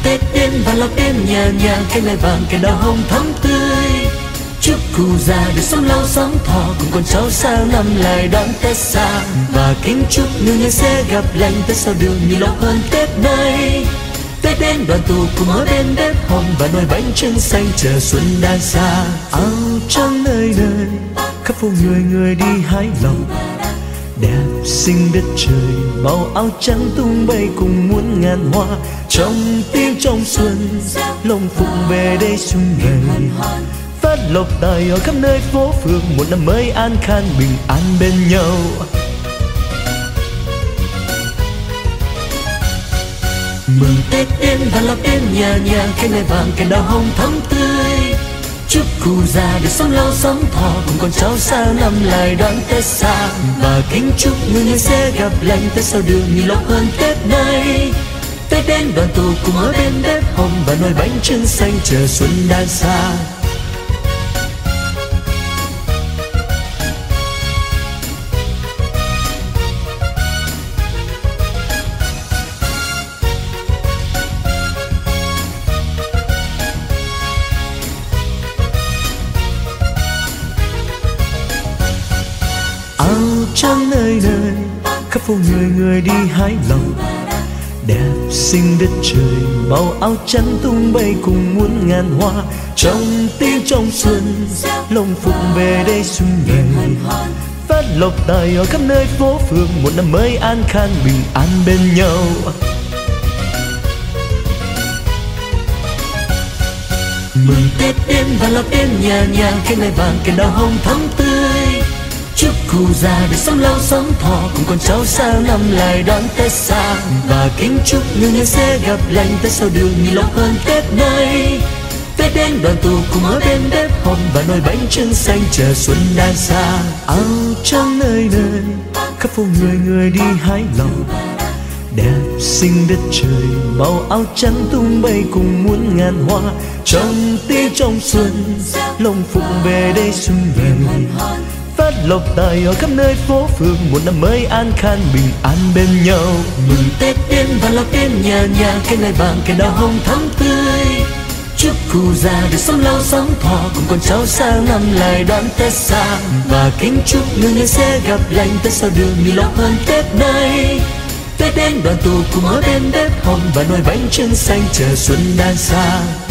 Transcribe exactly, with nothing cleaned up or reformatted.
Tết đến và lộc đến nhà nhà, cánh lai vàng cánh đào hồng thắm tươi. Chúc cụ già được sống lâu sống thọ, cùng con cháu sang năm lại đón Tết xa. Và kính chúc người người sẽ gặp lành Tết sau đường nhiều lộc hơn Tết nay. Tết đến đoàn tụ cùng ở bên bếp hồng, và nồi bánh trưng xanh chờ xuân đang xa. Áo trắng nơi nơi khắp phố người người đi hái lòng, đẹp xinh đất trời màu áo trắng tung bay cùng muôn ngàn hoa. Trong tiếng trong xuân lồng phục về đây xuân ngày, phát lộc tài ở khắp nơi phố phường, một năm mới an khang bình an bên nhau. Mừng Tết đến và lộc đến nhà nhà, cánh lai vàng cánh đào hồng thắm tươi. Chúc cụ già được sống lâu sống thọ, cùng con cháu sang năm lại đón Tết xa. Và kính chúc người người sẽ gặp lành Tết sau đường nhiều lộc hơn Tết nay. Tết đến đoàn tụ cùng ở bên bếp hồng, và nồi bánh trưng xanh chờ xuân đang xa. Áo trắng nơi nơi khắp phố người người đi hái lòng, đẹp xinh đất trời màu áo trắng tung bay cùng muôn ngàn hoa. Trong tiếng trong xuân lồng phục về đây xuân ngày, phát lộc tài ở khắp nơi phố phường, một năm mới an khang bình an bên nhau. Mừng Tết đến và lộc đến nhà nhà, cánh lai vàng cánh đào hồng thắm tươi. Chúc cụ già được sống lâu sống thọ, cùng con cháu sang năm lại đón Tết xa. Và kính chúc người người sẽ gặp lành Tết sau đường nhiều lộc hơn Tết nay. Tết đến đoàn tụ cùng ở bên bếp hồng, và nồi bánh trưng xanh chờ xuân đang xa. Áo trắng nơi nơi khắp phố người người đi hái lòng, đẹp xinh đất trời màu áo trắng tung bay cùng muôn ngàn hoa. Trong tiếng trong xuân lồng phục về đây xuân ngày, phát lộc tài ở khắp nơi phố phường, một năm mới an khang bình an bên nhau. Mừng Tết đến và lộc đến nhà nhà, cánh lai vàng cánh đào hồng thắm tươi. Chúc cụ già được sống lâu sống thọ, cùng con cháu sang năm lại đón Tết xa. Và kính chúc người người sẽ gặp lành Tết sau đường nhiều lộc hơn Tết nay. Tết đến đoàn tụ cùng ở bên bếp hồng, và nồi bánh trưng xanh chờ xuân đang xa.